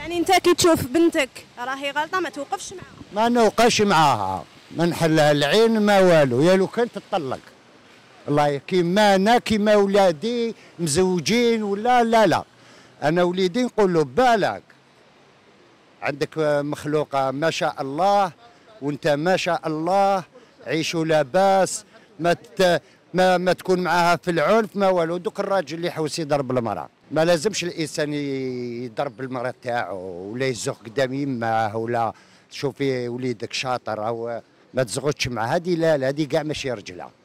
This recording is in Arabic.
يعني انت كي تشوف بنتك راهي غلطه ما توقفش معاها؟ ما نوقفش معاها، ما نحلها العين ما والو، يا لو كانت تطلق. والله كيما انا كيما ولادي مزوجين ولا لا، انا وليدي نقول له بالك عندك مخلوقه ما شاء الله وانت ما شاء الله عيشوا لاباس، ما تكون معاها في العنف ما والو. دوك الراجل اللي يحوس يضرب المراه، ما لازمش الانسان يضرب المراه تاعو ولا يزوق قدام يماه ولا شوفي وليدك شاطر او ما تزغطش مع هذه، لا هذه كاع ماشي رجله.